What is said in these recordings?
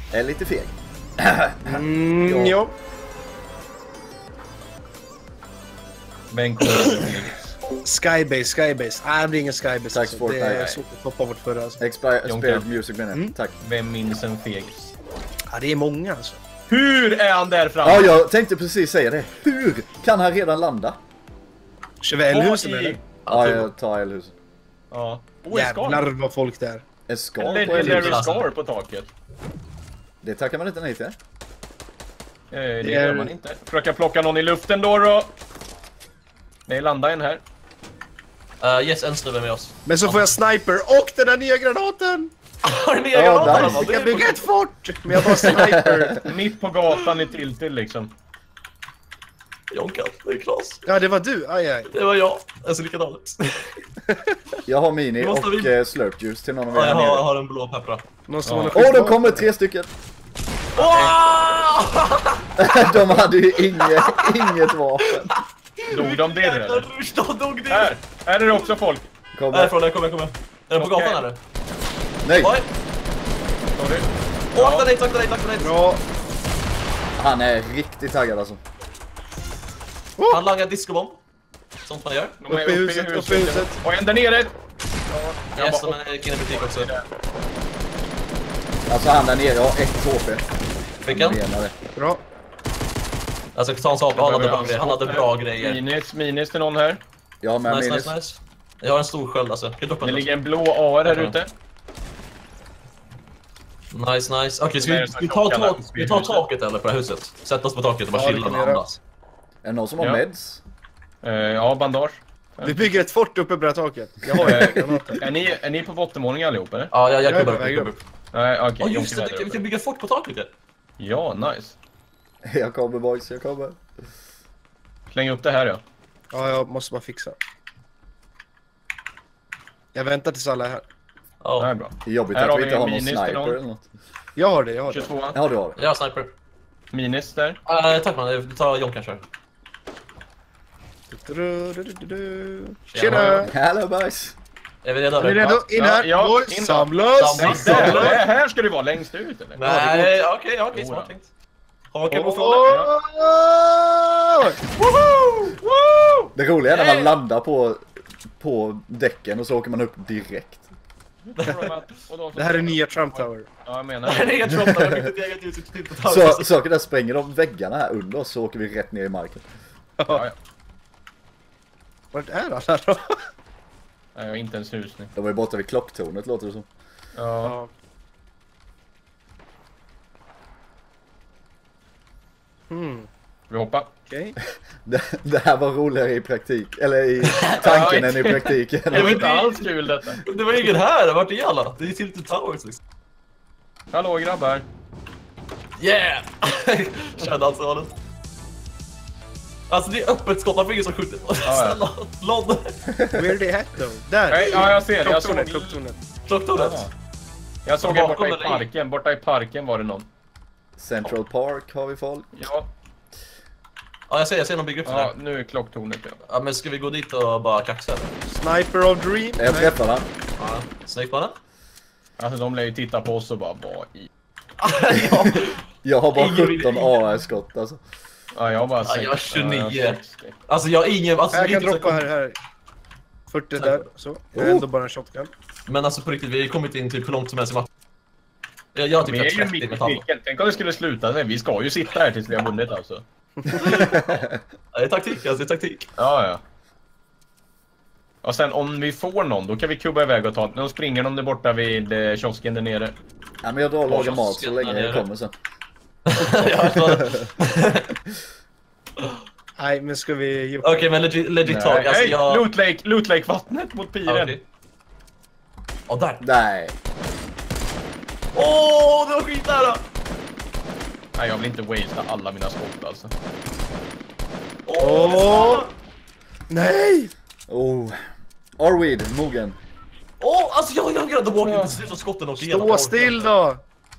är lite feg. Jo. Men kommer Skybase. Nej, det blir ingen Skybase. Tack, Alltså. Det Fortnite. är så att toppa vårt förra. Alltså. Expired Music menar jag. Tack. Vem minns en fegis? Ja, det är många alltså. Hur är han där framme? Ja, jag tänkte precis säga det. Hur kan han redan landa? Kör vi L-husen eller? Ja, jag tar L-huset. Ja. Jävlar vad folk där. En skal En på legendary L-huset. scar på taket. Det tackar man inte nej till. Det gör man inte. Försöka plocka någon i luften då. Nej, landa en här. Yes, en snubbe med oss. Men så får jag sniper och den där nya granaten! Har ni Ja, egen där. granaten? Jag kan bygga ett fort! Men jag har sniper. Mitt på gatan i Tiltil liksom. Jonkan, det är Klas. Ja, det var du. Aj. Det var jag. Jag ser likadan ut. Jag har mini Måste och vi- slurp juice till någon av er Ja, jag här nere. har en blå peppra. Någon som Ja. har Åh, de kommer 3 stycken. De hade ju inget vapen. Dog de det eller? De dog det! Här är det också folk. Kommer. Härifrån, där kommer jag. Är de på Okej. gatan eller? Nej, Oj! Sorry. Akta dig. Bra. han är riktigt taggad alltså. Han langar discobomb. Sånt man gör. De är Uppe i huset. Och en där nere. Yes, de är in i butik också. Alltså han där nere har 1 HP. Fick en. Menade. Bra. Alltså ta hans AP, han hade bra grejer. Minus till någon här. Jag har med minis. Nice. Jag har en stor sköld alltså. Kan du droppa Det den ligger en blå AR här ute. också? Nice. Okej, ska vi ta taket eller på det här huset? Sätta oss på taket och bara Ja, det chilla kan och vi göra. andas. Är det någon som har Ja. meds? Ja, bandage. Vi bygger ett fort uppe på det här taket. Jag har ju granater. Är ni på bottenvåningen allihop eller? Ja, jag Jag är på kubbar väg upp. upp. Nej, okej. Ja just det, vi kan bygga fort på taket där. Ja, nice. Jag kommer boys, jag kommer. Släng upp det här ja. Ja, jag måste bara fixa. Jag väntar tills alla är här. Det här är Ja, bra. Det är jobbigt Här att har vi vi inte har en någon minis till sniper någon. eller något. Jag har det. 22. Ja, du har det. jag har sniper. Minus där. Tack man, vi tar Jon kanske. Tjena! Hello boys. Är vi redo? Är ni redo? In här! Ja, Boys, in då. samlas! Samlas. Här ska det vara längst ut eller? Nej, okej, smart tänkt. Haken på frågan. Det roliga är när man landar på däcken och så åker man upp direkt. Det här är nya Trump Tower. Ja, jag menar Nej, det. jag tror att jag har byggt ett eget hus ute på Så Tintotauret. saker där spränger de väggarna här under oss så åker vi rätt ner i marken. Ja. Vart är alla då? Nej, jag har inte ens hus nu. De var ju borta vid klocktornet låter det som. Ja. Vi hoppar. Okej. Det här var roligare i praktik, eller i tanken än i praktiken. Det var inte alls kul detta. Det var ingen här, vart är alla? Det är Tintotauret liksom. Hallå grabbar. Yeah! Kände alltså Adam. Alltså det är öppet skott, man fick som skjuter. Snälla, Lond. Where are they at though? Där! Nej, ja, jag ser det. Jag såg Klocktornet. Klocktornet. Ja. Jag såg en borta i Bakom dig. parken. Borta i parken var det någon. Central Park har vi folk. Ja, Ja, jag ser någon bygga upp ja där. nu är klocktornet. Ja. Ja, men ska vi gå dit och bara kaxa eller? Sniper of Dream. Jag träffar han. Ja, snyggt mannen. Alltså de lär ju titta på oss och bara, vad i... Ja, Jag har bara Ingen 17 AR-skott alltså. Ja, jag har bara Ja, jag har 29. Ja, jag har 60. alltså jag har ingen... Alltså, Jag det är kan inte så droppa här. 40 där. Så. Jag har ändå bara en shotgun. Men alltså på riktigt, vi har ju kommit in typ hur långt som helst i matchen. Jag har typ Vi är ju 30 mitt i metall. cirkeln. Tänk om det skulle sluta sig. Vi ska ju sitta här tills vi har vunnit alltså. Ja, det är taktik alltså, det är taktik. Ja, ja. Och sen om vi får någon, då kan vi kubba iväg och ta... De springer de där borta vid kiosken där nere. Ja, men jag drar och lagar mat så Kiosken länge där jag nere. kommer sen. Nej, men ska vi... Okej, men legit tag. Alltså Nej, jag... Loot Lake vattnet mot piren. Okej. Åh, där. Nej. Åh, det var skitnära! Nej, jag vill inte wastea alla mina skott alltså. Åh! Nej! Oh. Arweed, mogen. Åh, alltså jag gör the walking till slut och skotten åker igenom. Stå still då!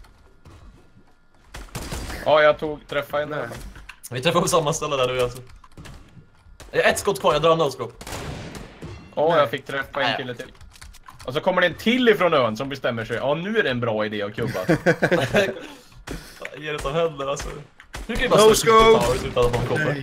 Ja, jag träffade en. Nej. Vi träffar på samma ställe där nu alltså. Jag har ett skott kvar, jag drar en no-scope. Ja, jag fick träffa en kille till. Och så kommer det en till ifrån ön som bestämmer sig. Ja, nu är det en bra idé att kubba. Ge det som händer alltså. Hur kan ju No bara scope! utan att någon kommer? Nej.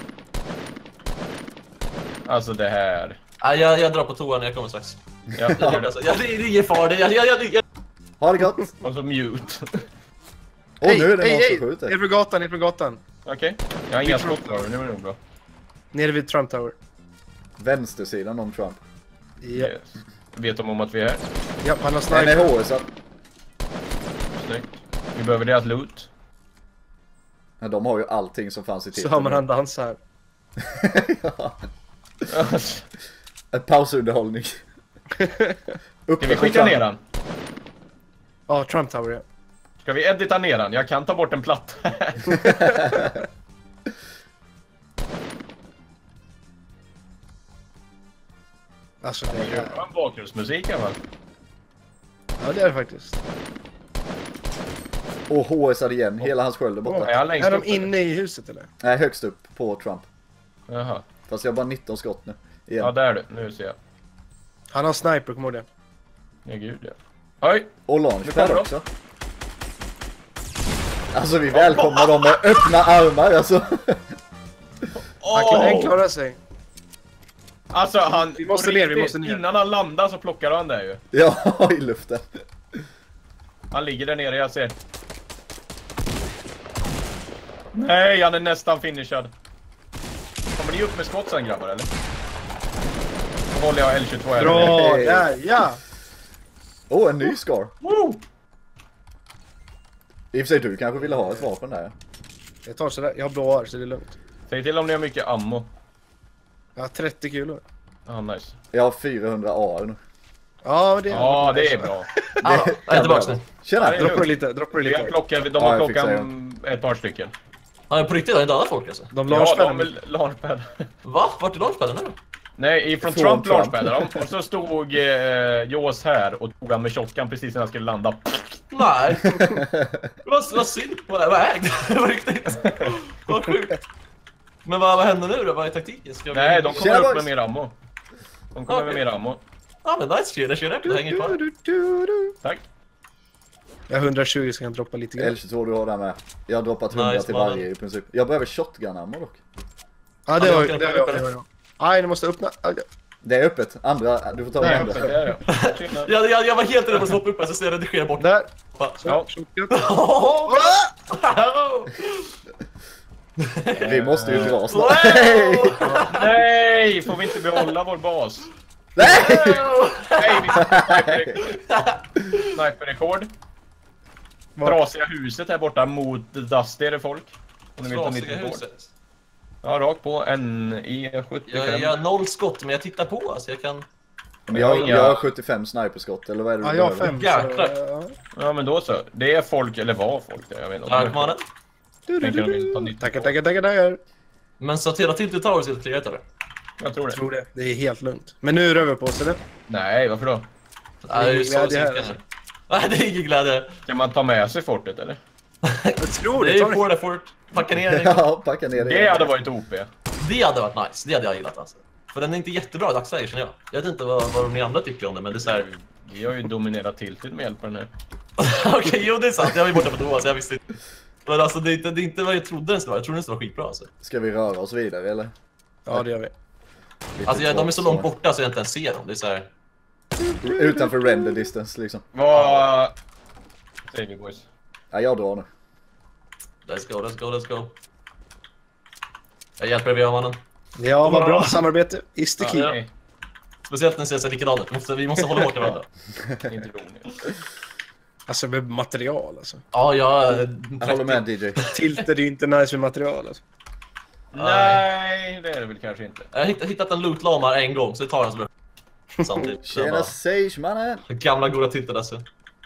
Alltså det här. Nej, jag drar på toan, jag kommer strax. Ja, Det är ingen fara. Jag... Ha det gott! och så mute. Åh, nu är det någon som skjuter. Ner för gatan, ner för gatan. Okej, jag har inga skott kvar, nu är det nog bra. Nere vid Trump Tower. Vänstersidan om Trump. Ja, Yes. Vet de om att vi är här? ja han har Nej, sniper. med HS. Snyggt. Vi behöver deras loot. Ja, de har ju allting som fanns i Så titeln. hör man han dansa här. Ja. En pausunderhållning. Ska vi skicka ner den? Ja, Trump Tower, ja. Ska vi edita ner den? Jag kan ta bort en platta. Alltså det Det är... är en bakgrundsmusik i alla fall. Ja, det är det faktiskt. Och HS igen. Hela hans sköld är borta. Är jag längst Är de upp, inne i huset eller? Nej, högst upp på Trump. eller? Jaha. Fast jag har bara 19 skott nu. Igen. Ja, där är du. Nu ser jag. Han har sniper, kommer du ihåg det? Ja, gud ja. Oj! Och Nu launchpad kommer de. också. Alltså vi välkomnar dem med öppna armar alltså. Han klarar sig. Alltså han... Vi måste ner, vi måste ner. Innan han landar så plockar han där ju. Ja, i luften. Han ligger där nere, jag ser. Nej, han är nästan finishad. Kommer ni upp med skott sen grabbar eller? Då håller jag L22 här. Bra, Nej. där, ja! En ny scar. Woo! I och för sig du kanske ville ha ett vapen där. Jag tar sådär, jag har blå ar så det är lugnt. Säg till om ni har mycket ammo. Jag har 30 kulor. Ah, nice. Jag har 400 AR nu. Ja, det är... Ja, det är bra. Jag är tillbaka nu. Tjena! Ja, det är Droppa det lite, droppa det De har lite. klockan, Ja, jag fixar ett par stycken. Ja, på riktigt har ni dödat folk alltså? De Ja, launchpadar de mig. är launchpad. Va? Vart är launchpaden nu? Nej, från Från Trump Trump. launchpadade de. Och så stod Jaws här och tog han med shotgun precis när han skulle landa. Nej. Vad synd på det. Vad ägde det? På riktigt. Vad sjukt. Men vad händer nu då? Vad är taktiken? Ska vi... Nej, de kommer Tjena, upp boys. med mer ammo. De kommer med Okej. mer ammo. Ja men nice tjena, tjena. Det hänger kvar. Tack. Jag har 120 så kan jag droppa lite grann. L22 du har där med. Jag har droppat 100 Nice, till mannen. varje i princip. Jag behöver shotgun-ammo dock. Ja, det Ja, var jag kan det. öppna var det. jag. Nej, ni måste öppna. Aj, Det är öppet. Andra, du får ta Nej, det öppet, andra. det är jag. Tjena. Jag var helt redo på att stoppa upp här så jag redigerar bort. Där. Ja. Shotgun. Vi måste ju dra snart. Wow! Nej, får vi inte behålla vår bas? Nej! Nej, vi sniper-rekord. Trasiga huset här borta mot Dusty är det folk. Om ni vet om Trasiga ni huset. Ja, rakt på en E75. Jag har 0 skott men jag tittar på alltså jag kan... Jag har 75 sniperskott, eller vad är det Ja, du jag har behöver? 5. Jäklar. Ja, men då så. Det är folk, eller var folk det, jag vet inte. Tack mannen. Tänker de vill ta nytt. Tackar. Men så att hela Tilted Towers är clearat eller? Jag tror Jag det. tror det. Det är helt lugnt. Men nu är det över på oss, eller? Nej, varför då? Nej, det är ju så glädje här, synkande. alltså. Nej, det är ingen glädje. Kan man ta med sig fortet eller? Jag tror Det det. är Ta ju det. på det fort. Packa ner den. Ja, packa ner Det hade varit OP. Det hade varit nice. Det hade jag gillat alltså. För den är inte jättebra i dagsläget känner jag. Jag vet inte vad ni andra tycker om det men det är såhär... Vi har ju dominerat Tilted med hjälp av den här. Okej, jo det är sant. Jag var ju borta på toa så jag visste inte. Men alltså det är inte vad jag trodde den skulle vara. Jag trodde den skulle vara skitbra alltså. Ska vi röra oss vidare, eller? Ja, det gör vi. Lite Alltså de är så trots. långt borta så jag inte ens ser dem. Det är såhär... Utanför render distance, liksom. Vad säger vi boys? Ja, jag drar nu. Let's go. Jag hjälper er mannen. Ja, vad bra samarbete. Is the key. Ja. Nej, Speciellt när ni ser likadant ut. Vi måste hålla bort varandra. inte roligt. Alltså med material alltså. Ja, jag... Jag håller med DJ. Tilted är ju inte nice med material alltså. Nej, det är det väl kanske inte. Jag har hittat en loot-lamar en gång så det tar jag som samtidigt. Tjena Sage, mannen! Gamla goda Tilted alltså.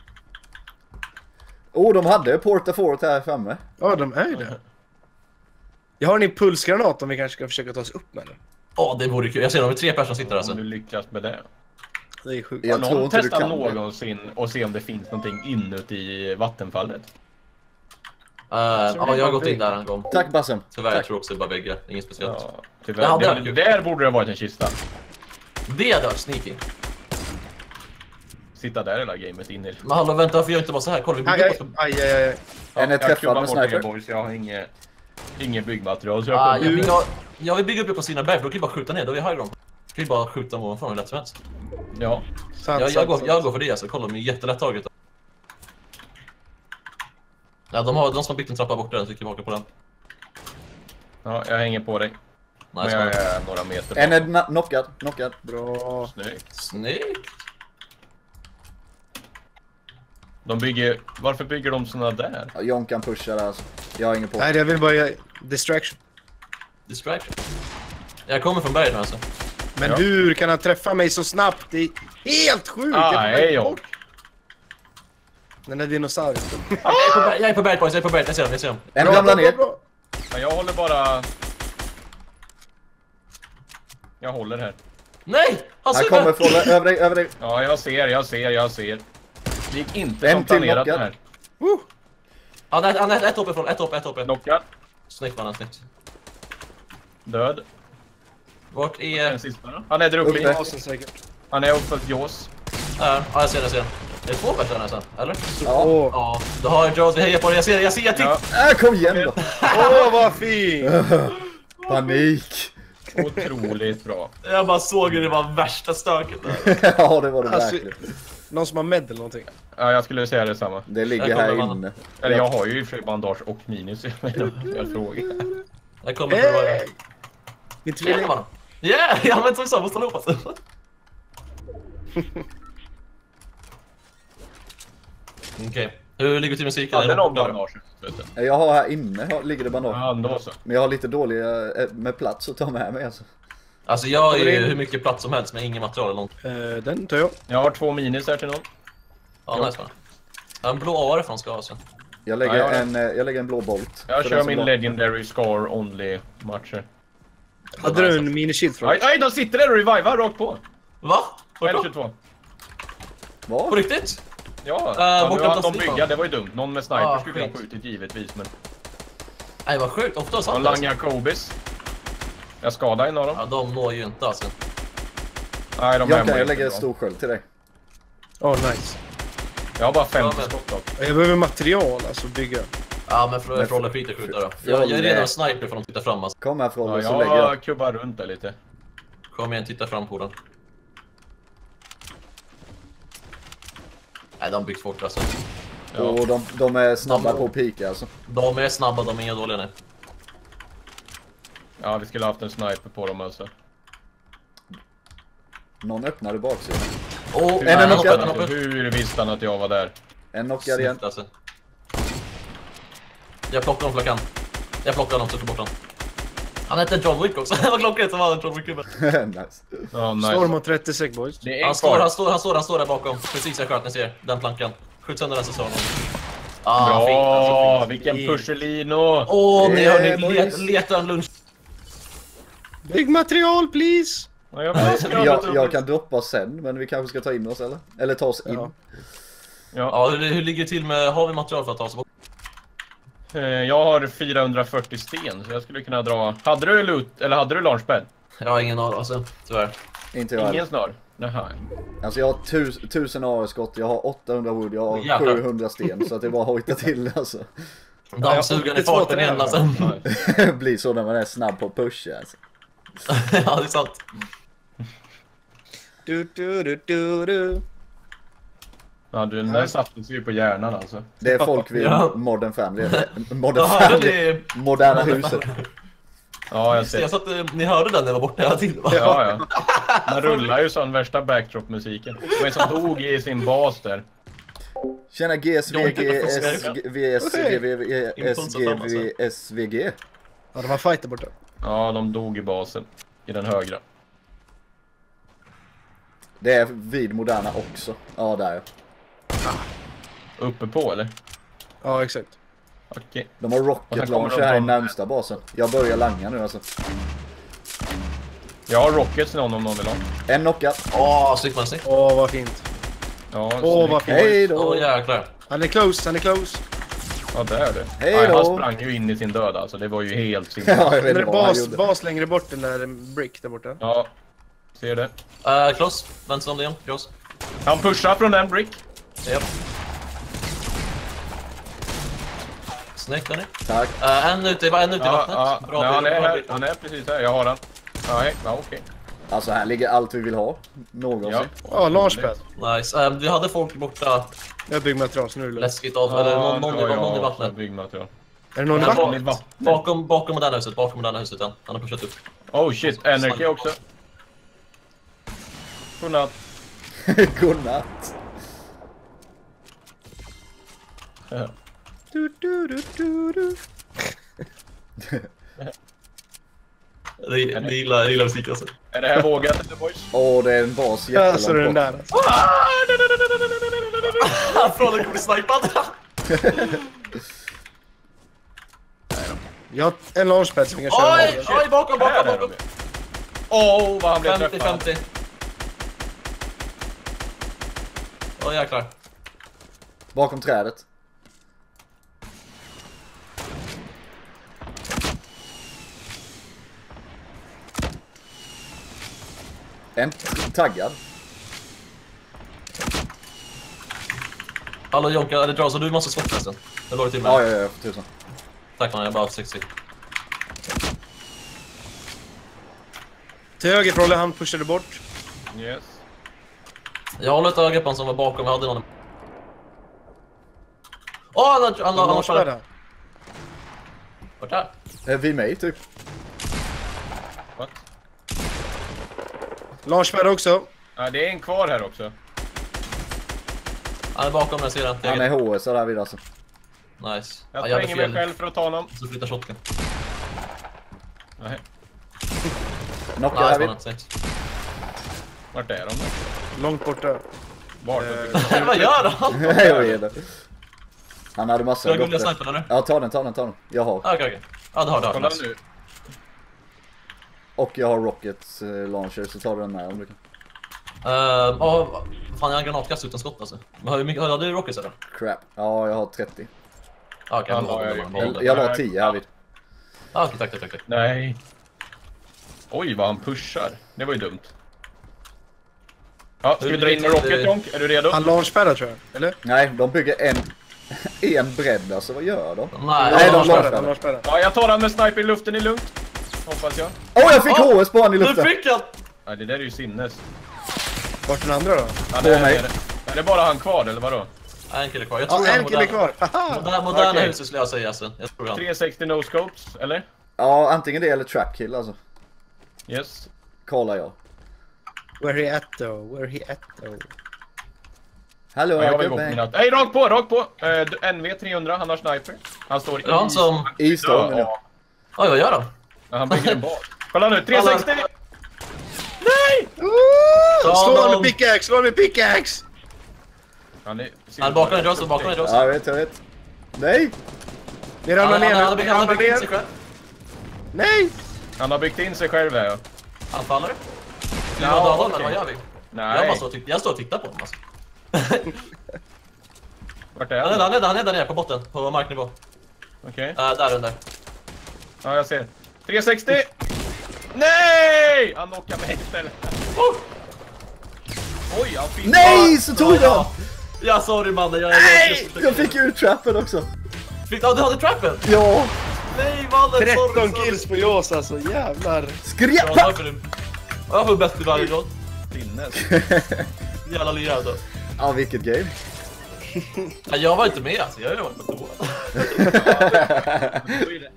De hade Porta Fort här framme. Ja, de är ju det. Jag har en impulsgranat om vi kanske ska försöka ta oss upp med den. Ja, det vore kul. Jag ser de är 3 personer som sitter alltså. Om du lyckas med det. Det är sjukt. Jag Har tror någon inte du testat kan det. någonsin och se om det finns någonting inuti vattenfallet? Ja, jag har gått in där en gång. Tack Bassen. Tyvärr, jag Tack. tror också det bara väggar. Inget speciellt. Ja, tyvärr. Ja, det- Där borde det ha varit en kista. Det hade varit sneaky. sitta där hela gamet in i det. Men hallå, vänta, varför gör jag inte bara så här? Kolla, vi bygger upp. Aj. En är jag träffad klubbar med bort sniper. boys. Jag har inget byggmaterial så jag Jag vill bygga upp på sina berg, för då kan vi bara skjuta ner, då är vi high ground. Kan vi bara skjuta ovanifrån hur lätt som helst. Ja. Jag går för det alltså, kolla, de är jättelätt taget. Ja, de som har byggt en trappa bort där, så vi kan åka på den. Ja, jag hänger på dig. Men Nice, jag är några meter En är knockad. Bra. Snyggt. Varför bygger de såna där? Ja, Jonkan pushar alltså. Jag har ingen på. Nej, jag vill bara göra distraction. Distraction. Jag kommer från berget nu alltså. Men Ja. hur kan han träffa mig så snabbt? Det är helt sjukt! Hej jag. Den där dinosaurien. Jag är på berget boys, jag ser dem. En ramlar ner. Ja, jag håller bara... Jag håller här. Nej! Han Han super! kommer från över dig. Ja, jag ser. Det gick inte En som till planerat det knockad. här. Han är ett hopp ifrån, ett hopp. Knockad. Snyggt mannen, snyggt. Död. Vart Den är... sista då. Han är där uppe Uppe. i. Basen säkert. Han är uppe ett jås. Ja, jag ser den. Det är två bättre nästan, eller? Ja. Åh, Ja, då har jag Jones, vi hejar på det, jag ser till! Ja, Kom igen då. vad fint! Panik. otroligt bra. Jag bara såg hur det var värsta stöket där. Ja, det var det Alltså, verkligen. någon som har med eller någonting. Ja, jag skulle säga detsamma. Det ligger Där här kommer mannen. inne. Eller jag har ju i och för sig bandage och minus. Jag frågar. Jag kommer för varje... Min Tvilling tvilling. mannen! Yeah! Jag använder som måste hålla ihop alltså. Okej, hur ligger det till musiken? Hade Är någon det bra? bandage? Vet du. Jag har här inne, ligger det bandage. Ja, då så. Men jag har lite dålig med plats att ta med mig alltså. Alltså jag har ju hur mycket plats som helst med ingen material eller något. Den tar jag. Jag har 2 minus här till någon. Ja, nice man. En blå AR från ska alltså. Jag lägger, Ja, jag lägger en blå bolt. Jag för kör den som min var- Legendary Scar Only matcher. Hade du en mini-shield från? Aj, de sitter där och revivar rakt på. Va? Var Eller det 22. på Vad? riktigt? Ja, nu borta hann de sniper. bygga, det var ju dumt. Någon med sniper Ah, skulle kunna skit. skjutit givetvis, men... Nej vad sjukt, ofta Och sant Lange Jacobis. Jag skadade en av dem. Ja, de når ju inte alltså. Nej, de Jag är lägger en stor sköld till dig. Nice. Jag har bara 50 Ja, men- skott dock. Jag behöver material, alltså bygga. Ja men för att hålla Peter skjuta då. Jag är redan en sniper för att de tittar fram alltså. Kom här från Ja, så lägger jag. jag kubbar runt där lite. Kom igen, titta fram på den. Nej, de byggs fort alltså. Ja. Och de är snabba De- på att pika alltså. De är snabba, de är inga dåliga nu. Ja, vi skulle haft en sniper på dem alltså. Någon öppnade baksidan. Oh, En är knockad. Hur visste han att jag var där? En knockad igen. Snyggt alltså. Jag plockar dem flackan. Jag plockar dem så bort dem. Han hette John Wick också. Vad klockrent som var en John Wick. Nice. Ja, nice. Storm mot 30 sek boys. Det är Han en står kvar. där bakom. Precis jag sköt, ni ser. Den plankan. Skjut sönder den så står han. Bra, Fint, alltså, fint. vilken pusselino. Åh, ni hörde, boys. leta en lunch. Byggmaterial please! Ja, Jag kan droppa sen, men vi kanske ska ta in oss eller? Eller ta oss in. Ja. Ja, hur ligger det till med, har vi material för att ta oss bort? Jag har 440 sten, så jag skulle kunna dra... Hade du loot, eller hade du launchpad? Jag har ingen aning alltså, tyvärr. Inte jag Ingen heller. snar? Nähä. Alltså jag har 1000 AR-skott, jag har 800 wood, jag har Jävlar. 700 sten. Så att det är bara att hojta till alltså. Dammsugaren i farten igen alltså. Det blir så när man är snabb på att pusha alltså. Ja, det är sant. Du. Ja, den där sattes ju på hjärnan alltså. Det är folk vid Ja. Modern Family. Modern Jag hörde Family. det. Moderna huset. Ja, jag ser. Jag sa att ni hörde den när jag var borta hela tiden va? Ja. Man rullar ju sån värsta backdrop-musiken. Det var en som dog i sin bas där. Tjena GSVG, SVG. Ja, de har fighter borta. Ja, de dog i basen. I den högra. Det är vid Moderna också. Ja, där. Uppe på, eller? Ja, exakt. Okej. De har Och rocket sen kommer launcher de här i från- närmsta basen. Jag börjar langa nu alltså. Jag har rockets någon om någon vill ha. En knockad. Snyggt man, snyggt. Åh, vad fint. Ja, Vad fint. Hej då. Åh jäklar. Han är close. Ja, där är det. Hej Nej, då. han sprang ju in i sin död alltså. Det var ju helt Ja, sinnessjukt. jag vet Men inte vad han gjorde. bas längre bort den där brick där borta. Ja, ser det. Close, vänster om det igen. Close. Han pushar från den brick. Japp. Snyggt Danny. Tack. En ute i vattnet. Ja, Bra, nej, han är bra, här. Han är precis här. Jag har han. Ja, hej. Ja, okej. Alltså här ligger allt vi vill ha. Någonsin. Ja, launchpad. Nice. Vi hade folk borta. Jag bygger material så nu är det lugnt. Läskigt av. Eller någon i vattnet. Byggmaterial. Är det någon i Ja, vattnet? Bakom moderna huset. Bakom moderna huset igen. Han har pushat upp. Oh shit, Energy också. Godnatt. Godnatt. Ja. Det gillar musik alltså. Är det här vågat eller boys? Åh, det är en bas Alltså den jättelångt där. bort. Alltså. Från den kommer snipad. Jag har en launchpad som vi kan köra. Oj, bakom. Här är de. Åh, vad han blev träffad. 50. Åh jäklar. Bakom trädet. En taggad. Hallå Jonka, är det bra så du måste slåss nästan? Jag låg till mig. Ja, för tusan. Tack man, jag är bara 60. Till höger Frolle, han pushade bort. Yes. Jag håller ett öga på han som var bakom, jag hade någon. Åh, han Launchpad här. Vart är? Är vi med typ? What? Launchpad också. Ja, det är en kvar här också. Han är bakom den sidan. Han är HS där vid alltså. Nice. Jag jävla spränger mig fel. själv för att ta honom. Så flyttar shotgun. Nej. Knockar där Nice vid. mannen, snyggt. Vart är de då? Långt borta. Vart? Vad gör han? Nej, jag vet det. Han hade massor Ska jag av gulliga dotter. snipen eller? Ja, ta den. Jag har. Okej. Ja, det har Kolla nice. nu. Och jag har rocket launcher, så tar du den med om du kan. Fan, jag har en granatkast utan skott alltså. Men hur mycket hade du rockets eller? Crap. Ja, jag har 30. Okej, Jag var 10 här vid. Okej, tack. Nej. Oj, vad han pushar. Det var ju dumt. Ja, ska vi dra in med Rocket, Jonk? Är du redo? Han launchpadar tror jag, eller? Nej, de bygger en bredd alltså. Vad gör de? Nej, Nej, de launchpadar. launchpadar. Ja, jag tar han med sniper i luften i lugnt. Hoppas jag. Åh, jag fick HS på han i Nu luften! fick jag! Nej, det där är ju sinnes. Vart är den andra då? Ja, På det mig. är det bara han kvar, eller vadå? En kille kvar. Jag tror Ja, han en kille kvar. Haha! Moderna Okej. huset skulle jag säga alltså. Jag tror han. 360 no scopes, eller? Ja, antingen det eller trap kill alltså. Yes. Kollar jag. Where he at though? Hallå, Ja, jag var igång gubben. mina... Nej, rakt på! NV 300, han har sniper. Han står i... Är det han som... I stormen. Ja, Oj, vad gör han? ja, han bygger en bas. Kolla nu, 360! Nej! Slå honom med pickaxe! Han är... Han är bakom en drös. Ja, jag vet. Nej! Ni ramlar ner Han nu. Ni har ramlar byggt in sig ner. själv. Nej! Han har byggt in sig själv här, ja. Han faller. Vi Ja, var döda, okej. eller vad gör vi? Nej. Jag står och tittar på honom alltså. Vart är Han han? är där nere på botten, på marknivå. Okej. Där under. Ja, jag ser. 360! Nej! Han knockar mig istället. Oj, han finns... Nej, så tog jag! Ja, sorry mannen. Nej! Jag fick ju ut trappen också. Du hade trappen? Ja! Nej mannen, 13 kills på Jaws alltså, jävlar. Skrepa! Jag får bäst i varje gång. Sinnes. Jävla lirad då. Ja, vilket game. Nej, jag var inte med alltså. Jag har ju varit på toa. Då är det